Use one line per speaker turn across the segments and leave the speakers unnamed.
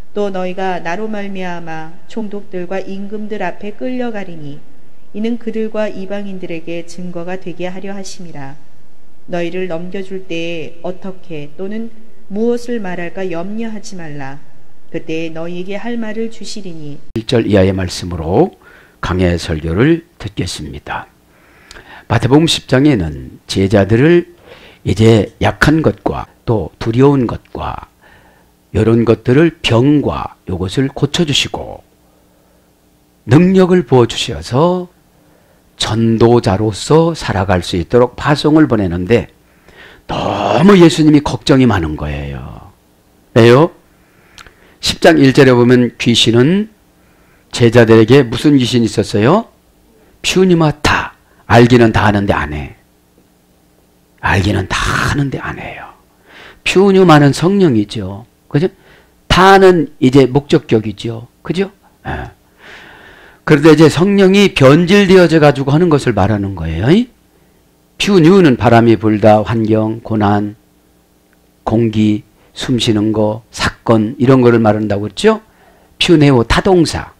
또 너희가 나로 말미암아 총독들과 임금들 앞에 끌려가리니 이는 그들과 이방인들에게 증거가 되게 하려 하심이라. 너희를 넘겨줄 때에 어떻게 또는 무엇을 말할까 염려하지 말라. 그때에 너희에게 할 말을 주시리니.
1절 이하의 말씀으로 강해 설교를 듣겠습니다. 마태복음 10장에는 제자들을 이제 약한 것과 또 두려운 것과 이런 것들을 병과 이것을 고쳐주시고 능력을 부어주셔서 전도자로서 살아갈 수 있도록 파송을 보내는데 너무 예수님이 걱정이 많은 거예요. 왜요? 10장 1절에 보면 귀신은 제자들에게 무슨 귀신이 있었어요? 퓨니마타. 알기는 다 하는데 안 해. 알기는 다 하는데 안 해요. 퓨니마는 성령이죠. 그죠? 다는 이제 목적격이죠. 그죠? 예. 그런데 이제 성령이 변질되어져 가지고 하는 것을 말하는 거예요. 퓨뉴는 바람이 불다, 환경, 고난, 공기, 숨 쉬는 거, 사건 이런 거를 말한다고 했죠. 퓨네오 타동사.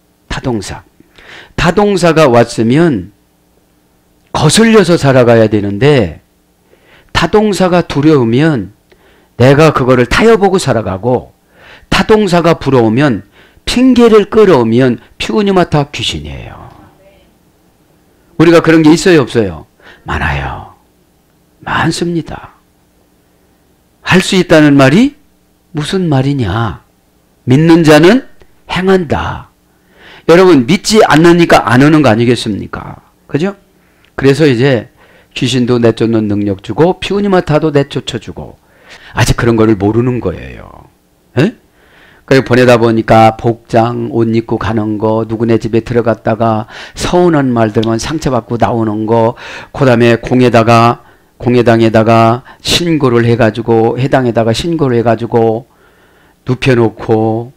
타동사가 왔으면 거슬려서 살아가야 되는데 타동사가 두려우면 내가 그거를 타협보고 살아가고 타동사가 부러우면 핑계를 끌어오면 퓨니마타 귀신이에요. 우리가 그런 게 있어요, 없어요? 많아요. 많습니다. 할 수 있다는 말이 무슨 말이냐? 믿는 자는 행한다. 여러분 믿지 않으니까 안 오는 거 아니겠습니까? 그죠? 그래서 이제 귀신도 내쫓는 능력 주고 퓨니마타도 내쫓아주고 아직 그런 거를 모르는 거예요. 에? 그리고 보내다 보니까 복장, 옷 입고 가는 거, 누구네 집에 들어갔다가 서운한 말 들으면 상처받고 나오는 거, 그 다음에 공회당에다가 신고를 해가지고, 해당에다가 신고를 해가지고, 눕혀놓고,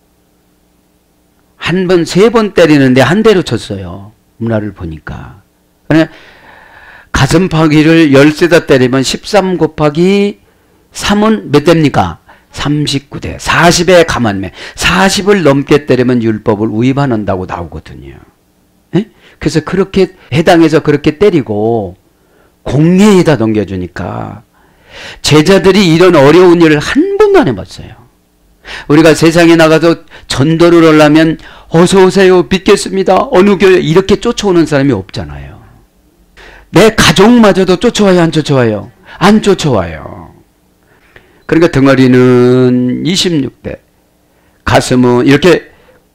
한 번, 3번 때리는데 한 대로 쳤어요. 문화를 보니까. 가슴팍이를 13대 때리면 13 곱하기 3은 몇 대입니까? 39대. 40에 가만매. 40을 넘게 때리면 율법을 위반한다고 나오거든요. 에? 그래서 그렇게 해당해서 그렇게 때리고 공회에다 넘겨주니까 제자들이 이런 어려운 일을 한 번도 안 해봤어요. 우리가 세상에 나가서 전도를 하려면 어서 오세요. 믿겠습니다. 어느 교회 이렇게 쫓아오는 사람이 없잖아요. 내 가족마저도 쫓아와요, 안 쫓아와요? 안 쫓아와요. 그러니까 덩어리는 26대, 가슴은 이렇게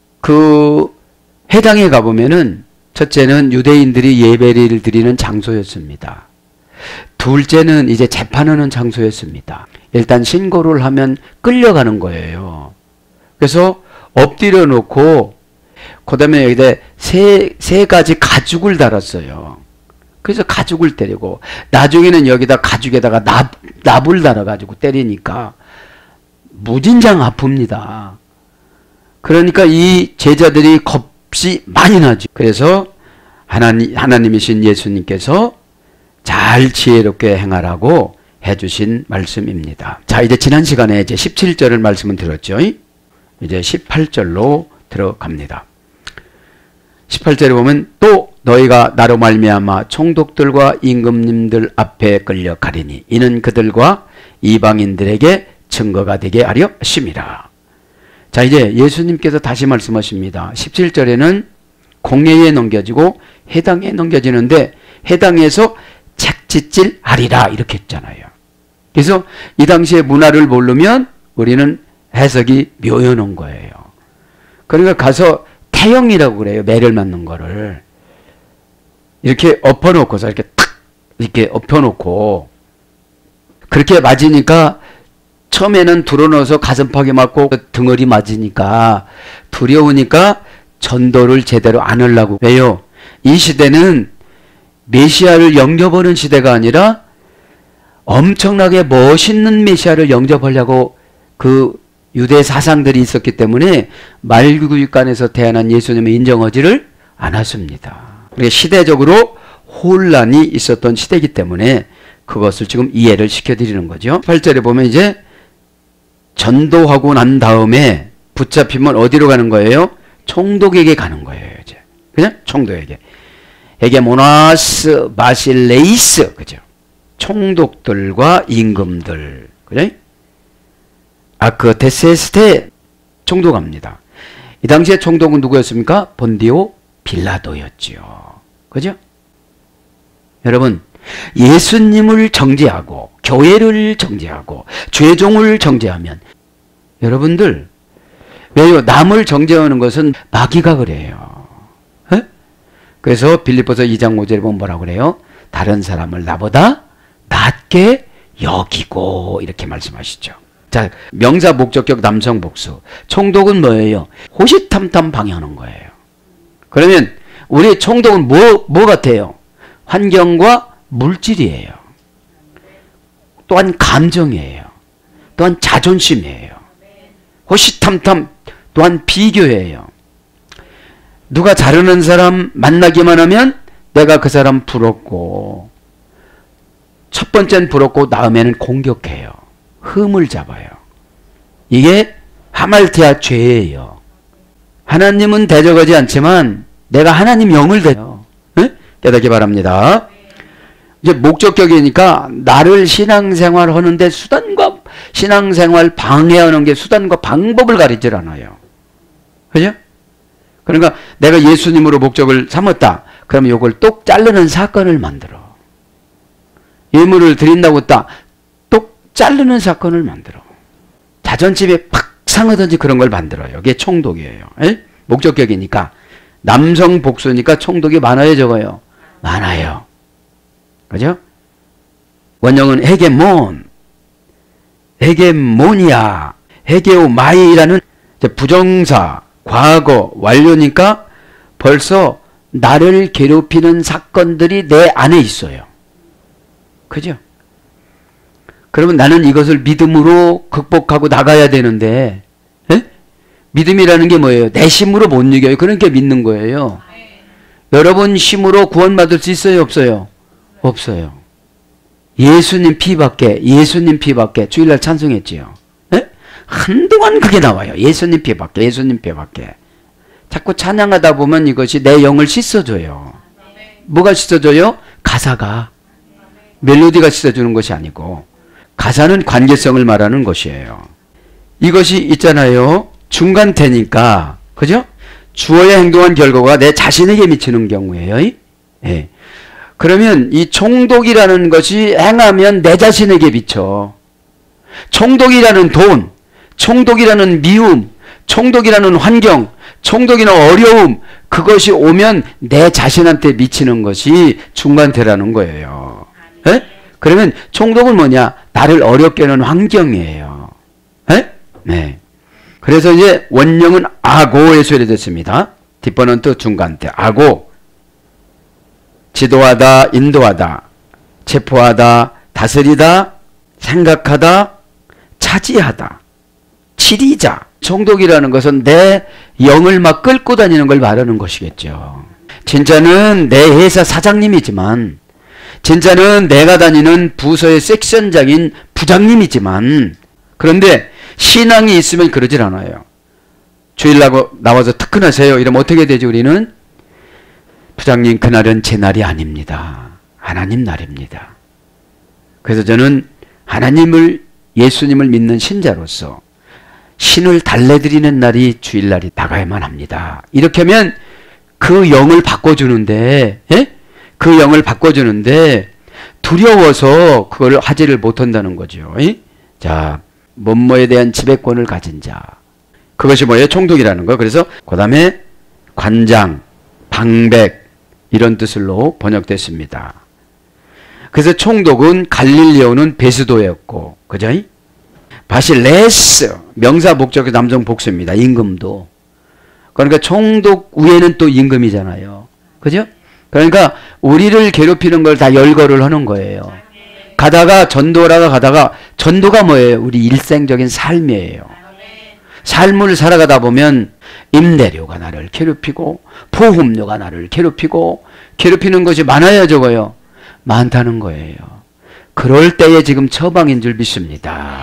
그 해당에 가보면은 첫째는 유대인들이 예배를 드리는 장소였습니다. 둘째는 이제 재판하는 장소였습니다. 일단 신고를 하면 끌려가는 거예요. 그래서 엎드려 놓고 그 다음에 여기다 세 가지 가죽을 달았어요. 그래서 가죽을 때리고 나중에는 여기다 가죽에다가 납을 달아가지고 때리니까 무진장 아픕니다. 그러니까 이 제자들이 겁이 많이 나죠. 그래서 하나님이신 예수님께서 잘 지혜롭게 행하라고 해주신 말씀입니다. 자, 이제 지난 시간에 이제 17절을 말씀을 들었죠. 이제 18절로 들어갑니다. 18절에 보면 또 너희가 나로 말미암아 총독들과 임금님들 앞에 끌려가리니 이는 그들과 이방인들에게 증거가 되게 하려 하심이라. 자, 이제 예수님께서 다시 말씀하십니다. 17절에는 공회에 넘겨지고 해당에 넘겨지는데 해당에서 책짓질 하리라 이렇게 했잖아요. 그래서 이 당시의 문화를 모르면 우리는 해석이 묘연한 거예요. 그러니까 가서 태형이라고 그래요. 매를 맞는 거를. 이렇게 엎어놓고서 이렇게 탁 이렇게 엎어놓고 그렇게 맞으니까 처음에는 들어넣어서 가슴팍에 맞고 등허리 맞으니까 두려우니까 전도를 제대로 안 하려고. 왜요? 이 시대는 메시아를 영접하는 시대가 아니라 엄청나게 멋있는 메시아를 영접하려고 그 유대 사상들이 있었기 때문에 말구육간에서 태어난 예수님을 인정하지를 않았습니다. 그러니까 시대적으로 혼란이 있었던 시대이기 때문에 그것을 지금 이해를 시켜드리는 거죠. 8절에 보면 이제 전도하고 난 다음에 붙잡히면 어디로 가는 거예요? 총독에게 가는 거예요. 이제. 그죠? 총독에게. 헤게모나스 바실레이스. 그죠? 총독들과 임금들. 그죠? 아크테세스테 총독합니다. 이 당시에 총독은 누구였습니까? 본디오 빌라도였지요. 그죠? 여러분, 예수님을 정죄하고 교회를 정죄하고 죄종을 정죄하면 여러분들 왜요? 남을 정죄하는 것은 마귀가 그래요. 에? 그래서 빌립보서 2장 5절에 보면 뭐라고 그래요? 다른 사람을 나보다 낮게 여기고 이렇게 말씀하시죠. 자, 명사 목적격 남성 복수. 총독은 뭐예요? 호시탐탐 방해하는 거예요. 그러면 우리 총독은 뭐 같아요? 환경과 물질이에요. 또한 감정이에요. 또한 자존심이에요. 호시탐탐 또한 비교예요. 누가 잘하는 사람 만나기만 하면 내가 그 사람 부럽고 첫 번째는 부럽고 다음에는 공격해요. 흠을 잡아요. 이게 하말티아 죄예요. 하나님은 대적하지 않지만 내가 하나님 영을 대요. 네? 깨닫기 바랍니다. 이제 목적격이니까 나를 신앙생활 하는데 수단과 신앙생활 방해하는 게 수단과 방법을 가리질 않아요. 그죠? 그러니까 내가 예수님으로 목적을 삼았다. 그러면 이걸 똑 자르는 사건을 만들어. 예물을 드린다고 똑 자르는 사건을 만들어. 자존심에 팍 상하든지 그런 걸 만들어요. 이게 총독이에요. 에? 목적격이니까. 남성 복수니까 총독이 많아요, 적어요? 많아요. 그죠? 원형은 헤게모니아, 헤게오마이라는 부정사, 과거, 완료니까 벌써 나를 괴롭히는 사건들이 내 안에 있어요. 그죠? 그러면 나는 이것을 믿음으로 극복하고 나가야 되는데, 에? 믿음이라는 게 뭐예요? 내 힘으로 못 이겨요. 그러니까 믿는 거예요. 여러분 힘으로 구원받을 수 있어요? 없어요? 없어요. 예수님 피밖에 주일날 찬송했지요. 에? 한동안 그게 나와요. 예수님 피밖에. 자꾸 찬양하다 보면 이것이 내 영을 씻어줘요. 뭐가 씻어줘요? 가사가. 멜로디가 씻어주는 것이 아니고 가사는 관계성을 말하는 것이에요. 이것이 있잖아요. 중간태니까. 그죠? 주어야 행동한 결과가 내 자신에게 미치는 경우예요. 예. 그러면 이 총독이라는 것이 행하면 내 자신에게 미쳐. 총독이라는 돈, 총독이라는 미움, 총독이라는 환경, 총독이라는 어려움, 그것이 오면 내 자신한테 미치는 것이 중간태라는 거예요. 에? 그러면 총독은 뭐냐? 나를 어렵게 하는 환경이에요. 에? 네. 그래서 이제 원형은 아고에 소개됐습니다. 뒷번호는 중간태. 아고. 지도하다, 인도하다, 체포하다, 다스리다, 생각하다, 차지하다, 치리자. 총독이라는 것은 내 영을 막 끌고 다니는 걸 말하는 것이겠죠. 진짜는 내 회사 사장님이지만, 진짜는 내가 다니는 부서의 섹션장인 부장님이지만, 그런데 신앙이 있으면 그러질 않아요. 주일 나와서 특근하세요. 이러면 어떻게 되죠, 우리는? 부장님, 그날은 제 날이 아닙니다. 하나님 날입니다. 그래서 저는 하나님을, 예수님을 믿는 신자로서 신을 달래드리는 날이 주일날이 다가야만 합니다. 이렇게 하면 그 영을 바꿔주는데, 예? 그 영을 바꿔주는데 두려워서 그걸 하지를 못한다는 거죠. 예? 자, 뭐뭐에 대한 지배권을 가진 자. 그것이 뭐예요? 총독이라는 거. 그래서 그 다음에 관장, 방백, 이런 뜻으로 번역됐습니다. 그래서 총독은 갈릴리오는 베스도였고, 그죠? 바실레스, 명사 목적의 남성 복수입니다. 임금도. 그러니까 총독 위에는 또 임금이잖아요. 그죠? 그러니까 우리를 괴롭히는 걸 다 열거를 하는 거예요. 가다가 전도가 뭐예요? 우리 일생적인 삶이에요. 삶을 살아가다 보면 임대료가 나를 괴롭히고 보험료가 나를 괴롭히고 괴롭히는 것이 많아요, 적어요? 많다는 거예요. 그럴 때에 지금 처방인 줄 믿습니다.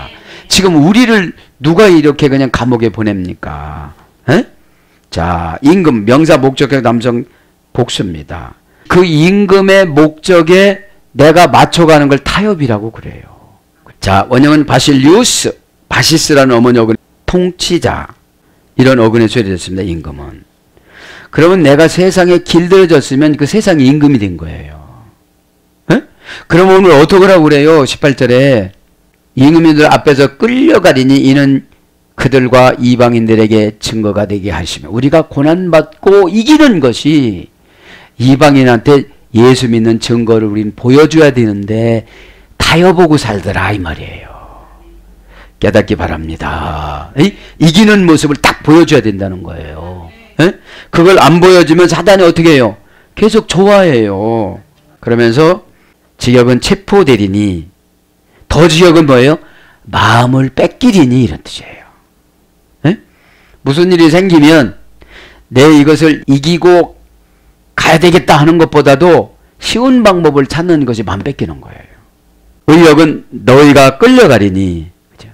지금 우리를 누가 이렇게 그냥 감옥에 보냅니까? 에? 자, 임금, 명사, 목적격, 남성, 복수입니다. 그 임금의 목적에 내가 맞춰가는 걸 타협이라고 그래요. 자, 원형은 바실리우스, 바시스라는 어머니 어근, 통치자. 이런 어근에 소리됐습니다. 임금은. 그러면 내가 세상에 길들여졌으면 그 세상이 임금이 된 거예요. 에? 그러면 오늘 어떻게 하라고 그래요? 18절에 임금님들 앞에서 끌려가리니 이는 그들과 이방인들에게 증거가 되게 하시며, 우리가 고난받고 이기는 것이 이방인한테 예수 믿는 증거를 우리는 보여줘야 되는데 타협보고 살더라 이 말이에요. 깨닫기 바랍니다. 이기는 모습을 딱 보여줘야 된다는 거예요. 에? 그걸 안 보여주면 사단이 어떻게 해요? 계속 좋아해요. 그러면서 지역은 체포되리니, 더 지역은 뭐예요? 마음을 뺏기리니, 이런 뜻이에요. 에? 무슨 일이 생기면 내 이것을 이기고 가야 되겠다 하는 것보다도 쉬운 방법을 찾는 것이 마음 뺏기는 거예요. 의역은 너희가 끌려가리니, 그죠?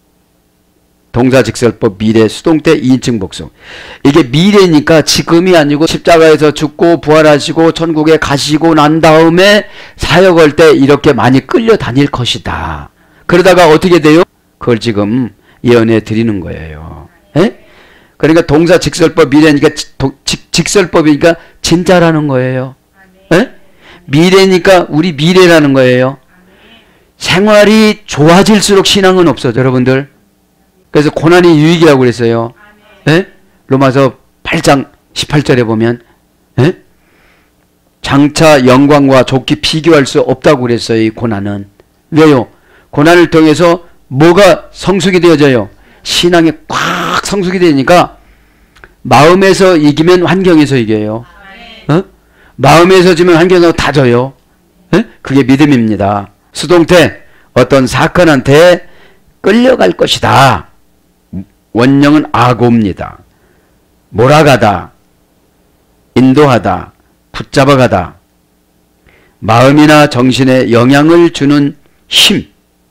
동사직설법 미래 수동태 2인칭 복수. 이게 미래니까 지금이 아니고 십자가에서 죽고 부활하시고 천국에 가시고 난 다음에 사역할 때 이렇게 많이 끌려다닐 것이다. 그러다가 어떻게 돼요? 그걸 지금 예언해 드리는 거예요. 에? 그러니까 동사직설법 미래니까 직설법이니까 진짜라는 거예요. 에? 미래니까 우리 미래라는 거예요. 생활이 좋아질수록 신앙은 없어져, 여러분들. 그래서 고난이 유익이라고 그랬어요. 에? 로마서 8장 18절에 보면, 에? 장차 영광과 좋게 비교할 수 없다고 그랬어요. 이 고난은. 왜요? 고난을 통해서 뭐가 성숙이 되어져요? 신앙이 꽉 성숙이 되니까 마음에서 이기면 환경에서 이겨요. 어? 마음에서 지면 환경에서 다 져요. 에? 그게 믿음입니다. 수동태, 어떤 사건한테 끌려갈 것이다. 원형은 아고입니다. 몰아가다, 인도하다, 붙잡아가다. 마음이나 정신에 영향을 주는 힘,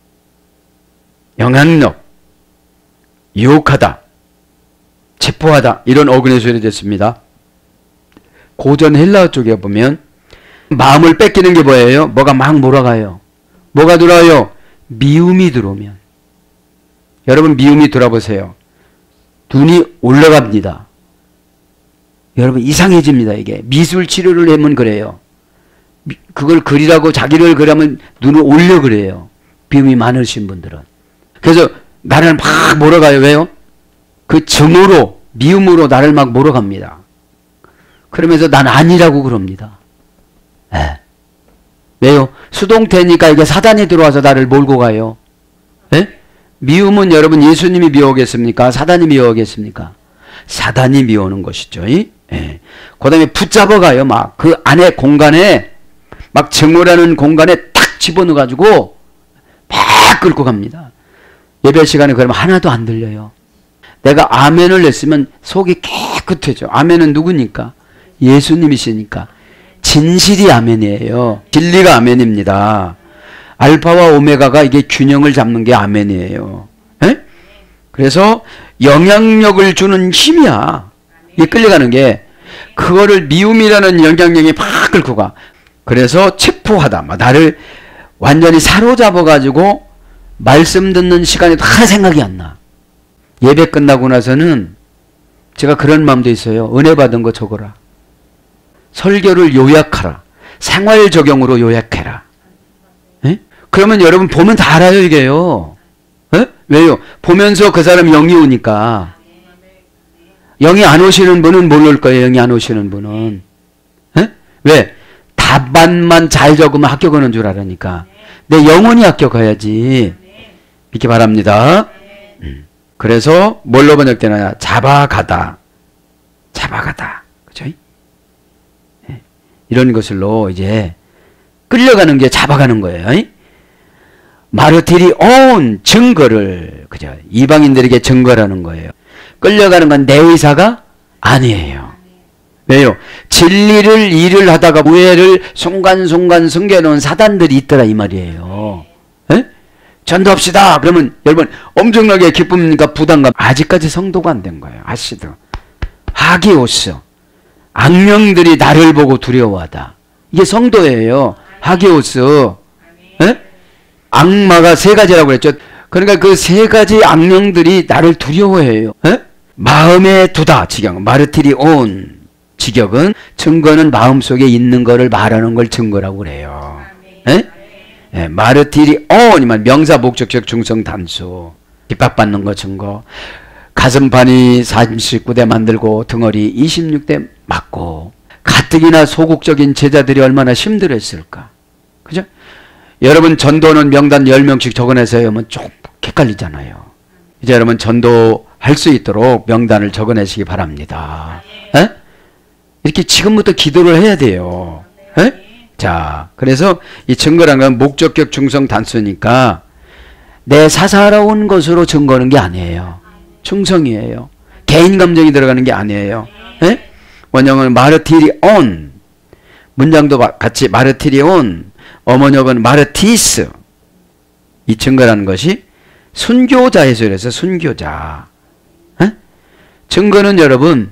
영향력, 유혹하다, 체포하다, 이런 어근의 소리 됐습니다. 고전 헬라어 쪽에 보면 마음을 뺏기는 게 뭐예요? 뭐가 막 몰아가요. 뭐가 들어와요? 미움이 들어오면. 여러분 미움이 들어보세요. 눈이 올라갑니다. 여러분 이상해집니다. 이게 미술 치료를 하면 그래요. 그걸 그리라고 자기를 그리면 눈을 올려 그래요. 미움이 많으신 분들은. 그래서 나를 막 몰아가요. 왜요? 그 정으로, 미움으로 나를 막 몰아갑니다. 그러면서 난 아니라고 그럽니다. 에. 왜요? 수동태니까 이게 사단이 들어와서 나를 몰고 가요. 에? 미움은 여러분 예수님이 미워하겠습니까? 사단이 미워하겠습니까? 사단이 미워하는 것이죠. 예. 그 다음에 붙잡아가요. 막 그 안에 공간에, 막 정오라는 공간에 탁 집어넣어가지고 막 끌고 갑니다. 예배 시간에 그러면 하나도 안 들려요. 내가 아멘을 냈으면 속이 깨끗해져. 아멘은 누구니까? 예수님이시니까. 진실이 아멘이에요. 진리가 아멘입니다. 알파와 오메가가 이게 균형을 잡는 게 아멘이에요. 에? 그래서 영향력을 주는 힘이야. 이게 끌려가는 게. 그거를 미움이라는 영향력이 팍 끌고 가. 그래서 체포하다. 나를 완전히 사로잡아가지고 말씀 듣는 시간에 다 생각이 안 나. 예배 끝나고 나서는 제가 그런 마음도 있어요. 은혜 받은 거 적어라. 설교를 요약하라. 생활 적용으로 요약해라. 에? 그러면 여러분 보면 다 알아요, 이게요. 에? 왜요? 보면서 그 사람 영이 오니까. 영이 안 오시는 분은 모를 거예요, 영이 안 오시는 분은. 에? 왜? 답안만 잘 적으면 합격하는 줄 알으니까. 내 영혼이 합격해야지. 믿기 바랍니다. 그래서 뭘로 번역되나요? 잡아가다. 잡아가다. 그죠? 이런 것으로 이제 끌려가는 게 잡아가는 거예요. 마르티리 온 증거를, 그죠? 이방인들에게 증거라는 거예요. 끌려가는 건 내 의사가 아니에요. 왜요? 진리를 일을 하다가 우애를 순간순간 숨겨놓은 사단들이 있더라 이 말이에요. 에? 전도합시다. 그러면 여러분 엄청나게 기쁨입니까? 부담감? 아직까지 성도가 안 된 거예요. 아시죠? 하기오스. 악령들이 나를 보고 두려워하다. 이게 성도예요. 하기오스. 예? 악마가 세 가지라고 그랬죠. 그러니까 그 세 가지 악령들이 나를 두려워해요. 예? 마음에 두다. 직역. 마르티리온. 직역은 증거는 마음속에 있는 거를 말하는 걸 증거라고 그래요. 예? 예, 마르티리온이면 명사 목적격 중성 단수. 핍박받는 거 증거. 가슴판이 49대 만들고 등허리 26대 맞고. 가뜩이나 소극적인 제자들이 얼마나 힘들었을까. 그죠? 여러분 전도는 명단 10명씩 적어내서 하면 좀 헷갈리잖아요. 이제 여러분 전도할 수 있도록 명단을 적어내시기 바랍니다. 에? 이렇게 지금부터 기도를 해야 돼요. 에? 자, 그래서 이 증거란 건 목적격 중성 단수니까 내 사사로운 것으로 증거하는 게 아니에요. 충성이에요. 개인 감정이 들어가는 게 아니에요. 에? 원형은 마르티리온. 문장도 같이 마르티리온. 어머니역은 마르티스. 이 증거라는 것이 순교자에서 그래서 순교자. 에? 증거는 여러분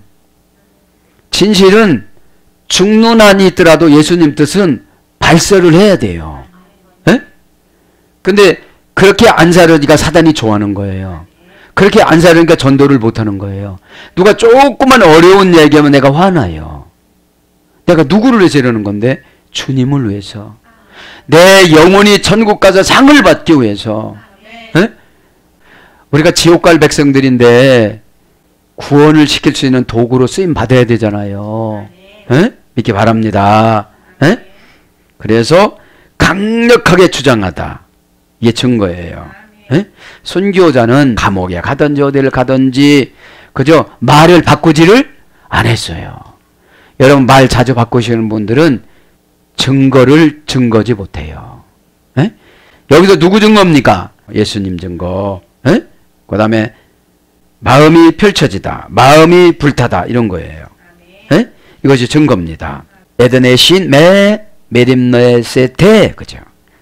진실은 죽는 한이 있더라도 예수님 뜻은 발설을 해야 돼요. 에? 근데 그렇게 안 살으니까 사단이 좋아하는 거예요. 그렇게 안 살으니까 전도를 못하는 거예요. 누가 조금만 어려운 얘기하면 내가 화나요. 내가 누구를 위해서 이러는 건데? 주님을 위해서. 내 영혼이 천국 가서 상을 받기 위해서. 에? 우리가 지옥 갈 백성들인데 구원을 시킬 수 있는 도구로 쓰임 받아야 되잖아요. 에? 믿기 바랍니다. 에? 그래서 강력하게 주장하다. 이게 증거예요. 에? 순교자는 감옥에 가든지 어디를 가든지 그저 말을 바꾸지를 안 했어요. 여러분 말 자주 바꾸시는 분들은 증거를 증거지 못해요. 에? 여기서 누구 증거입니까? 예수님 증거. 그 다음에 마음이 펼쳐지다. 마음이 불타다. 이런 거예요. 에? 이것이 증거입니다. 에덴의 신 메림너에세테. 그죠?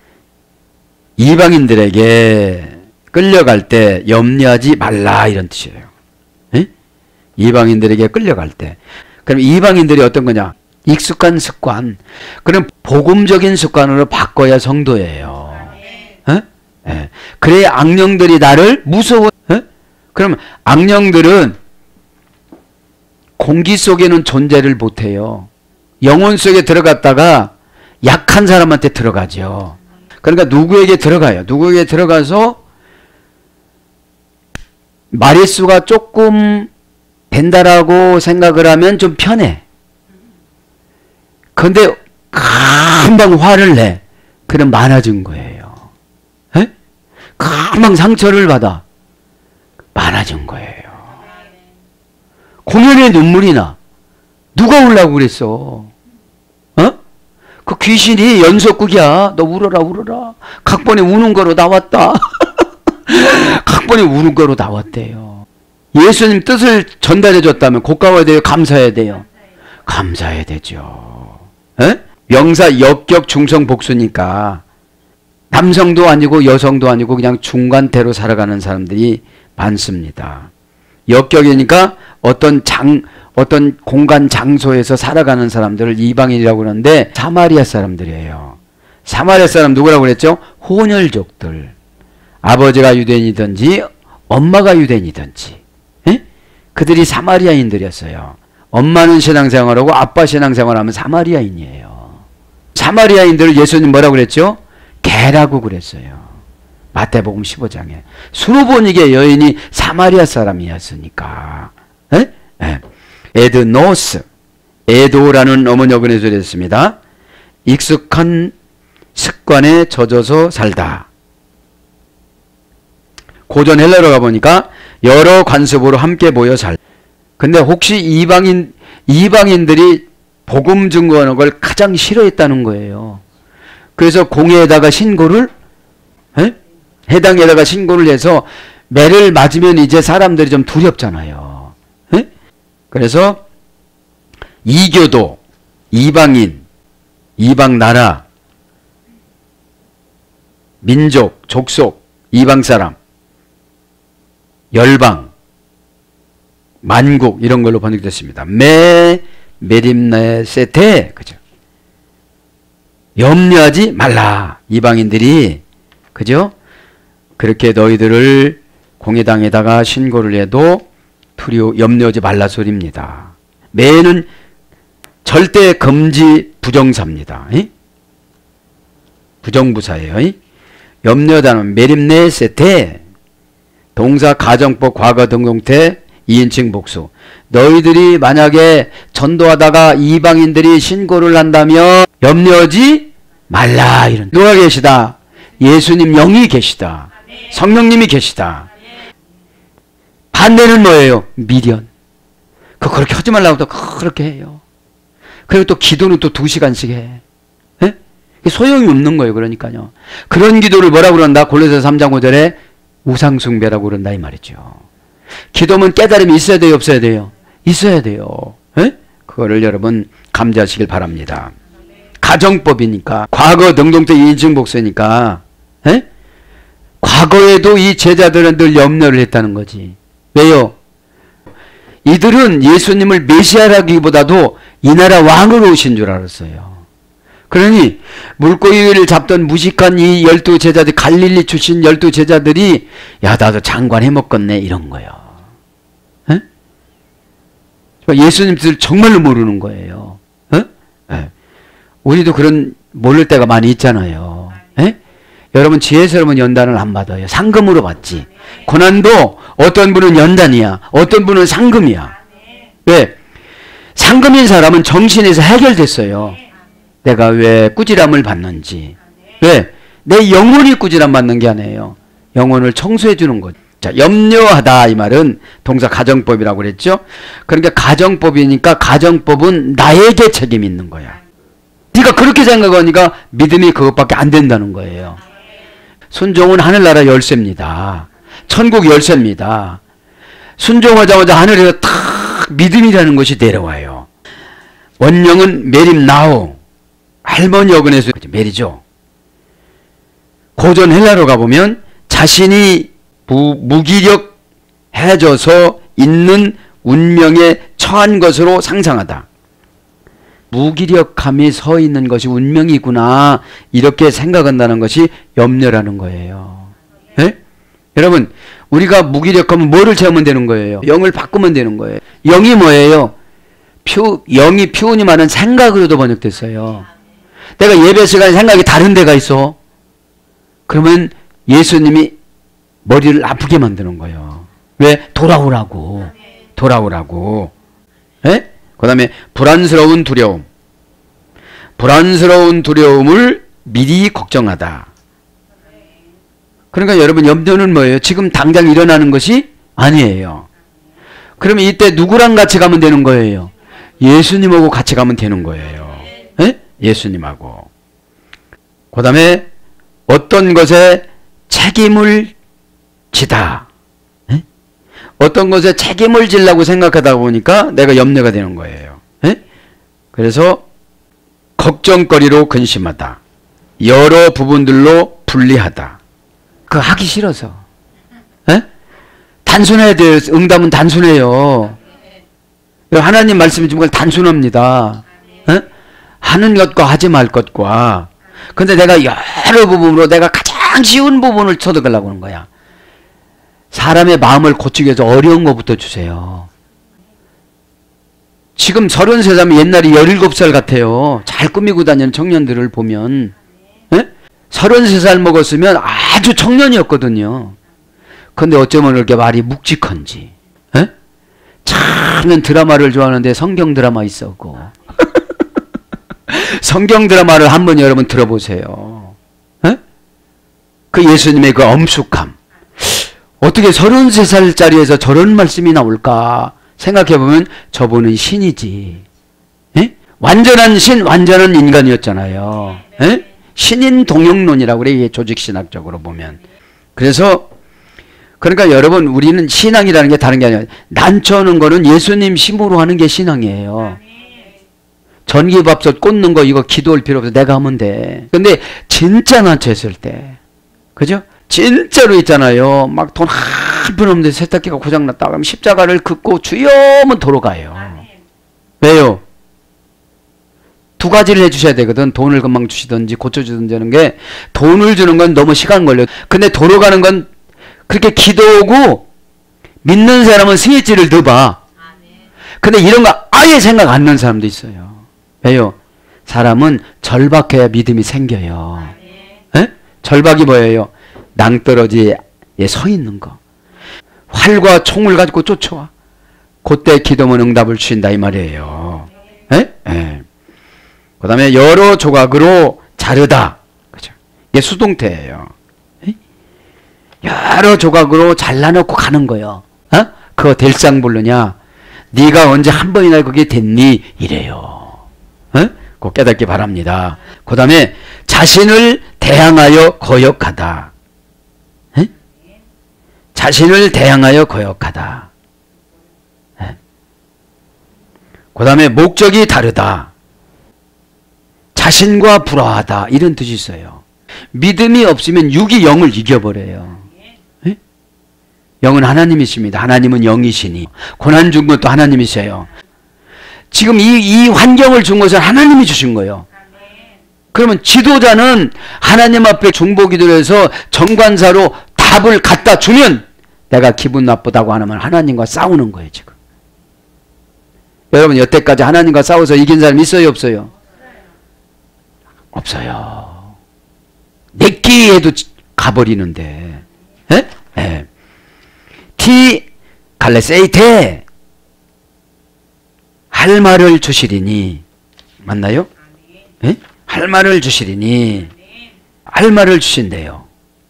이방인들에게 끌려갈 때 염려하지 말라 이런 뜻이에요. 에? 이방인들에게 끌려갈 때. 그럼 이방인들이 어떤 거냐? 익숙한 습관. 그럼 복음적인 습관으로 바꿔야 성도예요. 에? 에. 그래야 악령들이 나를 무서워. 에? 그럼 악령들은 공기 속에는 존재를 못해요. 영혼 속에 들어갔다가 약한 사람한테 들어가죠. 그러니까 누구에게 들어가요. 누구에게 들어가서 마리수가 조금 된다라고 생각을 하면 좀 편해. 그런데 금방 화를 내. 그럼 많아진 거예요. 에? 금방 상처를 받아. 많아진 거예요. 공연에 눈물이 나. 누가 울라고 그랬어? 어? 그 귀신이 연속극이야. 너 울어라 울어라. 각본에 우는 거로 나왔다. 각본에 우는 거로 나왔대요. 예수님 뜻을 전달해 줬다면 고가워야 돼요? 감사해야 돼요? 감사해야 되죠. 에? 명사 역격 중성 복수니까 남성도 아니고 여성도 아니고 그냥 중간대로 살아가는 사람들이 많습니다. 역격이니까 어떤 공간 장소에서 살아가는 사람들을 이방인이라고 그러는데 사마리아 사람들이에요. 사마리아 사람 누구라고 그랬죠? 혼혈족들. 아버지가 유대인이든지 엄마가 유대인이든지 에? 그들이 사마리아인들이었어요. 엄마는 신앙생활하고 아빠 신앙생활하면 사마리아인이에요. 사마리아인들을 예수님 뭐라고 그랬죠? 개라고 그랬어요. 마태복음 15장에. 수르보니게 여인이 사마리아 사람이었으니까. 에? 에. 에드노스. 에도라는 어머니어근에서 됐습니다. 익숙한 습관에 젖어서 살다. 고전 헬라로 가보니까 여러 관습으로 함께 모여 살. 근데 혹시 이방인들이 복음 증거하는 걸 가장 싫어했다는 거예요. 그래서 공회에다가 신고를 에? 해당에다가 신고를 해서 매를 맞으면 이제 사람들이 좀 두렵잖아요. 에? 그래서 이교도, 이방인, 이방 나라, 민족, 족속 이방 사람, 열방, 만국 이런 걸로 번역됐습니다. 메림네세테, 그죠? 염려하지 말라. 이방인들이, 그죠? 그렇게 너희들을 공회당에다가 신고를 해도 염려하지 말라 소리입니다. 매는 절대 금지 부정사입니다. 부정부사예요. 염려하다는 메림네세테, 동사 가정법 과거 등동태 2인칭 복수. 너희들이 만약에 전도하다가 이방인들이 신고를 한다면 염려하지 말라. 이런. 누가 계시다? 예수님 영이 계시다. 성령님이 계시다. 반대는 뭐예요? 미련. 그렇게 하지 말라고 또 그렇게 해요. 그리고 또 기도는 또 2시간씩 해. 예? 소용이 없는 거예요. 그러니까요. 그런 기도를 뭐라고 그런다? 골로새 3장 5절에 우상숭배라고 그런다 이 말이죠. 기도면 깨달음이 있어야 돼요? 없어야 돼요? 있어야 돼요. 예? 그거를 여러분 감지하시길 바랍니다. 가정법이니까, 과거 능동태 2인칭 복수니까, 예? 과거에도 이 제자들은 늘 염려를 했다는 거지. 왜요? 이들은 예수님을 메시아라기보다도 이 나라 왕으로 오신 줄 알았어요. 그러니 물고기를 잡던 무식한 이 12제자들, 갈릴리 출신 12제자들이 야 나도 장관 해먹겠네 이런 거예요. 에? 예수님들 정말로 모르는 거예요. 에? 에. 우리도 그런 모를 때가 많이 있잖아요. 에? 여러분 지혜스러운 연단을 안 받아요. 상금으로 받지. 고난도 어떤 분은 연단이야. 어떤 분은 상금이야. 왜? 상금인 사람은 정신에서 해결됐어요. 내가 왜 꾸지람을 받는지. 왜? 내 영혼이 꾸지람 받는 게 아니에요. 영혼을 청소해 주는 것. 자, 염려하다 이 말은 동사 가정법이라고 그랬죠. 그러니까 가정법이니까 가정법은 나에게 책임이 있는 거야. 네가 그렇게 생각하니까 믿음이 그것밖에 안 된다는 거예요. 순종은 하늘나라 열쇠입니다. 천국 열쇠입니다. 순종하자마자 하늘에서 탁 믿음이라는 것이 내려와요. 원령은 메림나오, 할머니 어근에서 메리죠. 고전 헬라로 가보면 자신이 무기력해져서 있는 운명에 처한 것으로 상상하다. 무기력함이 서 있는 것이 운명이구나 이렇게 생각한다는 것이 염려라는 거예요. 네? 여러분 우리가 무기력하면 뭐를 채우면 되는 거예요? 영을 바꾸면 되는 거예요. 영이 뭐예요? 영이 표현이 많은 생각으로도 번역됐어요. 내가 예배 시간에 생각이 다른 데가 있어. 그러면 예수님이 머리를 아프게 만드는 거예요. 왜? 돌아오라고. 돌아오라고. 예? 그 다음에 불안스러운 두려움. 불안스러운 두려움을 미리 걱정하다. 그러니까 여러분 염려는 뭐예요? 지금 당장 일어나는 것이 아니에요. 그러면 이때 누구랑 같이 가면 되는 거예요? 예수님하고 같이 가면 되는 거예요. 예? 예수님하고. 그 다음에 어떤 것에 책임을 지다. 예? 어떤 것에 책임을 지려고 생각하다 보니까 내가 염려가 되는 거예요. 예? 그래서 걱정거리로 근심하다. 여러 부분들로 분리하다. 그거 하기 싫어서. 에? 단순해야 돼요. 응답은 단순해요. 하나님 말씀이 정말 단순합니다. 에? 하는 것과 하지 말 것과. 근데 내가 여러 부분으로 내가 가장 쉬운 부분을 쳐들어가려고 하는 거야. 사람의 마음을 고치기 위해서 어려운 것부터 주세요. 지금 33살이면 옛날에 17살 같아요. 잘 꾸미고 다니는 청년들을 보면. 에? 33살 먹었으면 아주 청년이었거든요. 근데 어쩌면 이렇게 말이 묵직한지. 에? 참 드라마를 좋아하는데 성경 드라마 있었고. 성경 드라마를 한번 여러분 들어보세요. 에? 그 예수님의 그 엄숙함. 어떻게 33살짜리에서 저런 말씀이 나올까 생각해보면 저분은 신이지. 에? 완전한 신, 완전한 인간이었잖아요. 에? 신인 동영론이라고 그래, 조직신학적으로 보면. 그래서, 그러니까 여러분, 우리는 신앙이라는 게 다른 게 아니라, 난처하는 거는 예수님 힘으로 하는 게 신앙이에요. 전기밥솥 꽂는 거 이거 기도할 필요 없어. 내가 하면 돼. 근데 진짜 난처했을 때, 그죠? 진짜로 있잖아요. 막 돈 한 푼 없는데 세탁기가 고장났다 그러면 십자가를 긋고 주여면 도로 가요. 왜요? 두 가지를 해주셔야 되거든. 돈을 금방 주시든지 고쳐주든지 하는 게, 돈을 주는 건 너무 시간 걸려. 근데 도로 가는 건 그렇게 기도하고 믿는 사람은 스위치를 넣어봐. 근데 이런 거 아예 생각 안 나는 사람도 있어요. 왜요? 사람은 절박해야 믿음이 생겨요. 에? 절박이 뭐예요? 낭떠러지에 서 있는 거. 활과 총을 가지고 쫓아와. 그때 기도면 응답을 주신다 이 말이에요. 에? 에. 그 다음에 여러 조각으로 자르다. 그죠? 이게 수동태예요. 에? 여러 조각으로 잘라놓고 가는 거예요. 어? 그거 될상 부르냐? 네가 언제 한 번이나 그게 됐니? 이래요. 에? 꼭 깨닫기 바랍니다. 그 다음에 자신을 대항하여 거역하다. 에? 자신을 대항하여 거역하다. 그 다음에 목적이 다르다. 자신과 불화하다. 이런 뜻이 있어요. 믿음이 없으면 육이 영을 이겨버려요. 에? 영은 하나님이십니다. 하나님은 영이시니. 고난 준 것도 하나님이세요. 지금 이 환경을 준 것은 하나님이 주신 거예요. 그러면 지도자는 하나님 앞에 중보기도를 해서 정관사로 답을 갖다 주면 내가 기분 나쁘다고 하면 하나님과 싸우는 거예요 지금. 여러분 여태까지 하나님과 싸워서 이긴 사람 있어요 없어요? 없어요. 내끼 해도 가버리는데. 에? 에. 티 갈레세이테 할 말을 주시리니. 맞나요? 에? 할 말을 주시리니. 할 말을 주신대요.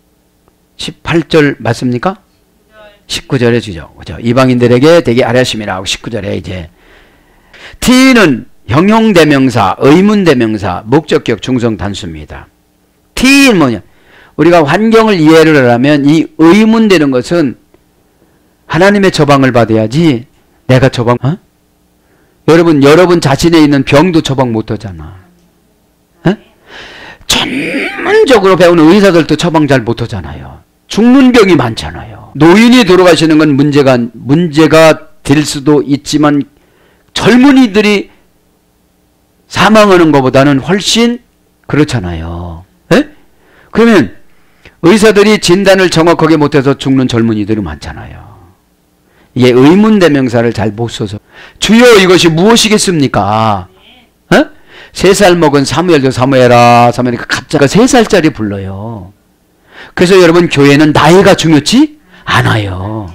18절 맞습니까? 19절에 주죠. 그죠? 이방인들에게 되게 아뢰심이라 하고 19절에 이제 T는 형용대명사, 의문대명사, 목적격 중성 단수입니다. T는 뭐냐? 우리가 환경을 이해를 하려면 이 의문되는 것은 하나님의 처방을 받아야지 내가 처방, 어? 여러분 자신에 있는 병도 처방 못 하잖아. 어? 전문적으로 배우는 의사들도 처방 잘 못 하잖아요. 죽는 병이 많잖아요. 노인이 돌아가시는 건 문제가 될 수도 있지만 젊은이들이 사망하는 것보다는 훨씬 그렇잖아요. 에? 그러면 의사들이 진단을 정확하게 못해서 죽는 젊은이들이 많잖아요. 이게 의문대명사를 잘 못 써서 주여 이것이 무엇이겠습니까? 에? 3살 먹은 사무엘도 사무엘아 사무엘이니까 갑자기 3살짜리 불러요. 그래서 여러분 교회는 나이가 중요치 않아요.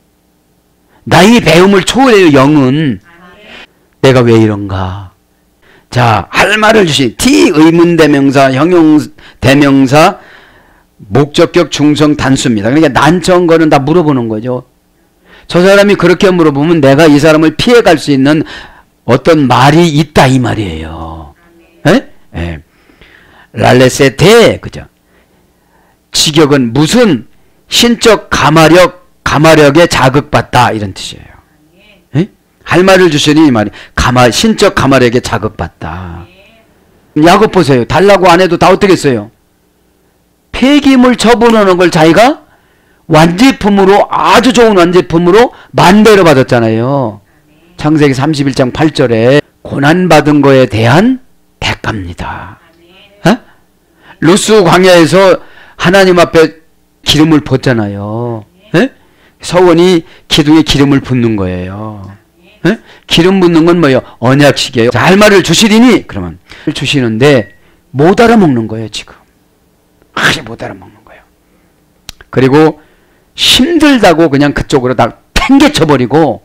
나이 배움을 초월해요. 영은. 내가 왜 이런가? 자, 할 말을 주신 T 의문대명사, 형용대명사, 목적격 중성 단수입니다. 그러니까 난처한 거는 다 물어보는 거죠. 저 사람이 그렇게 물어보면 내가 이 사람을 피해갈 수 있는 어떤 말이 있다 이 말이에요. 에? 에. 랄레세테 그죠? 직역은 무슨 신적 가마력에 자극받다 이런 뜻이에요. 에? 할 말을 주시니 이 말이 신적 가마력에 자극받다. 야곱 보세요. 달라고 안 해도 다 어떻게 했어요? 폐기물 처분하는 걸 자기가 완제품으로 아주 좋은 완제품으로 만대로 받았잖아요. 창세기 31장 8절에 고난받은 거에 대한 대가입니다. 어? 루스 광야에서 하나님 앞에 기름을 붓잖아요. 에? 서원이 기둥에 기름을 붓는 거예요. 에? 기름 붓는 건 뭐예요? 언약식이에요. 자, 할 말을 주시리니 그러면 주시는데 못 알아먹는 거예요 지금. 못 알아먹는 거예요. 그리고 힘들다고 그냥 그쪽으로 다 팽개쳐버리고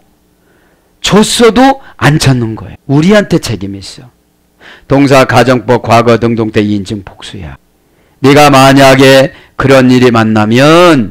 줬어도 안 찾는 거예요. 우리한테 책임이 있어. 동사, 가정법, 과거, 등동태, 이인증, 복수야. 네가 만약에 그런 일이 만나면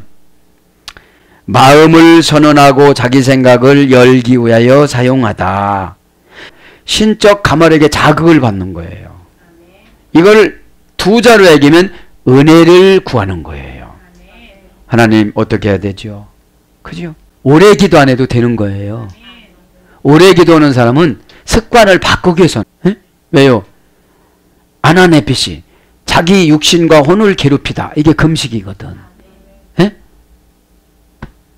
마음을 선언하고 자기 생각을 열기 위하여 사용하다. 신적 가마력에 자극을 받는 거예요. 이걸 두 자로 얘기하면 은혜를 구하는 거예요. 하나님 어떻게 해야 되죠? 그죠? 오래 기도 안 해도 되는 거예요. 오래 기도하는 사람은 습관을 바꾸기 위해서. 에? 왜요? 아나네피시 자기 육신과 혼을 괴롭히다. 이게 금식이거든.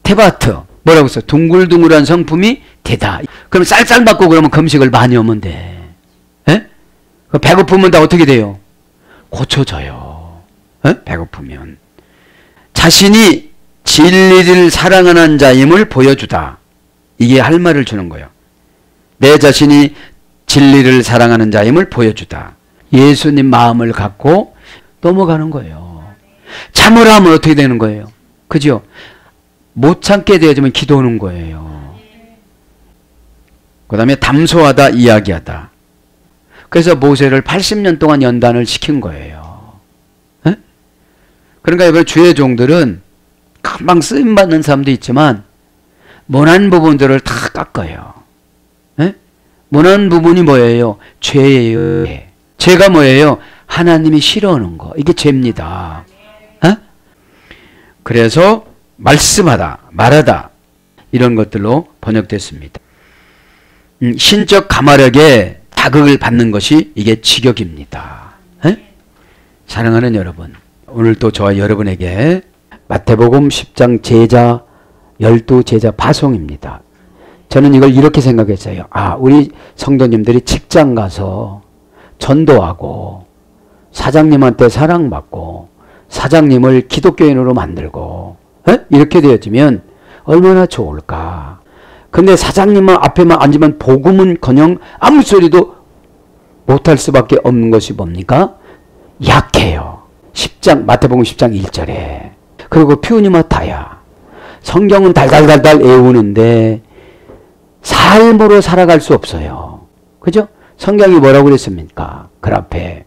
테바트. 뭐라고 써? 둥글둥글한 성품이 되다. 그럼 쌀쌀 맞고 그러면 금식을 많이 하면 돼. 예? 배고프면 다 어떻게 돼요? 고쳐져요. 예? 배고프면. 자신이 진리를 사랑하는 자임을 보여주다. 이게 할 말을 주는 거예요. 내 자신이 진리를 사랑하는 자임을 보여주다. 예수님 마음을 갖고 넘어가는 거예요. 참으라 하면 어떻게 되는 거예요? 그죠? 못 참게 되어지면 기도하는 거예요. 그 다음에 담소하다, 이야기하다. 그래서 모세를 80년 동안 연단을 시킨 거예요. 에? 그러니까 여러분, 주의 종들은 금방 쓰임받는 사람도 있지만 모난 부분들을 다 깎아요. 에? 모난 부분이 뭐예요? 죄예요. 죄가 뭐예요? 하나님이 싫어하는 거. 이게 죄입니다. 에? 그래서 말씀하다, 말하다 이런 것들로 번역됐습니다. 신적 가마력에 자극을 받는 것이 이게 직역입니다. 에? 사랑하는 여러분, 오늘 또 저와 여러분에게 마태복음 10장 제자 12제자 파송입니다. 저는 이걸 이렇게 생각했어요. 우리 성도님들이 직장 가서 전도하고 사장님한테 사랑받고 사장님을 기독교인으로 만들고 이렇게 되어지면 얼마나 좋을까. 근데 사장님만 앞에만 앉으면 복음은커녕 아무 소리도 못할 수밖에 없는 것이 뭡니까? 약해요. 마태복음 10장 1절에. 그리고 퓨니마타야. 성경은 달달달달 외우는데 삶으로 살아갈 수 없어요. 그죠? 성경이 뭐라고 그랬습니까? 그 앞에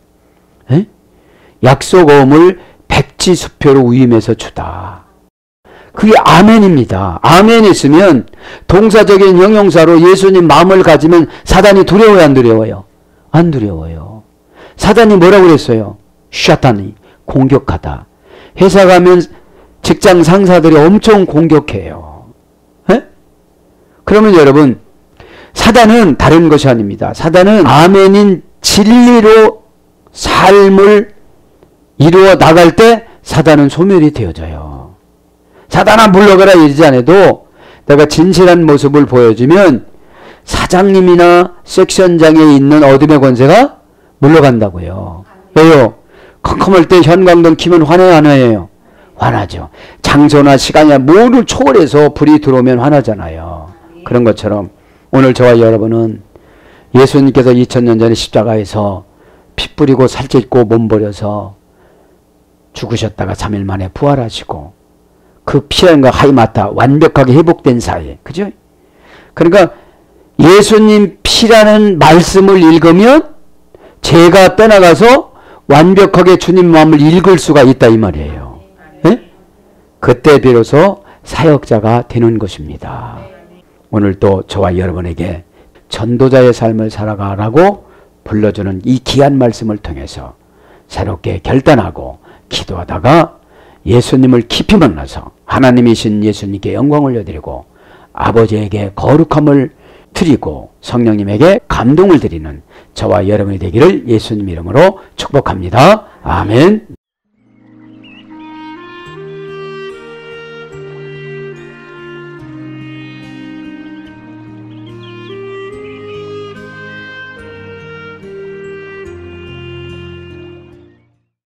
약속음을 백지수표로 위임해서 주다. 그게 아멘입니다. 아멘 있으면 동사적인 형용사로 예수님 마음을 가지면 사단이 두려워요, 안 두려워요? 안 두려워요. 사단이 뭐라고 그랬어요? 샤탄이 공격하다. 회사 가면 직장 상사들이 엄청 공격해요. 에? 그러면 여러분, 사단은 다른 것이 아닙니다. 사단은 아멘인 진리로 삶을 이루어 나갈 때 사단은 소멸이 되어져요. 사단아 물러가라 이러지 않아도 내가 진실한 모습을 보여주면 사장님이나 섹션장에 있는 어둠의 권세가 물러간다고요. 왜요? 컴컴할 때 현광등 켜면 화내요, 안 화내요? 화나죠. 장소나 시간이나 모두 초월해서 불이 들어오면 화나잖아요. 그런 것처럼 오늘 저와 여러분은 예수님께서 2000년 전에 십자가에서 피 뿌리고 살찔고 몸버려서 죽으셨다가 3일 만에 부활하시고 그 피안과 하이마타 완벽하게 회복된 사이. 그죠? 그러니까 예수님 피라는 말씀을 읽으면 죄가 떠나가서 완벽하게 주님 마음을 읽을 수가 있다 이 말이에요. 네? 그때 비로소 사역자가 되는 것입니다. 오늘 또 저와 여러분에게 전도자의 삶을 살아가라고 불러주는 이 귀한 말씀을 통해서 새롭게 결단하고 기도하다가 예수님을 깊이 만나서 하나님이신 예수님께 영광을 올려드리고 아버지에게 거룩함을 드리고 성령님에게 감동을 드리는 저와 여러분이 되기를 예수님 이름으로 축복합니다. 아멘.